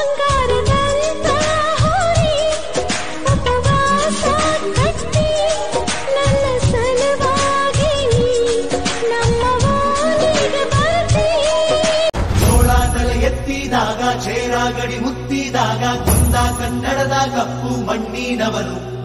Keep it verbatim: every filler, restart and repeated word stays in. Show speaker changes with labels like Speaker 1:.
Speaker 1: ಬಂಗಾರದಂತ ಹೋರಿ ಉಪವಾಸ ಕಟ್ಟಿ ನನ್ನ ಸಲುವಾಗಿ ನಮ್ಮ ಓಣಿಗೆ ಬರ್ತಿ.
Speaker 2: ಜೋಳ ತಲೆ ಎತ್ತಿದಾಗ ಚೇರ ಗಡಿ ಮುತ್ತಿದಾಗ ಕುಂದ ಕನ್ನಡದ ಕಪ್ಪು ಮಣ್ಣಿನವರು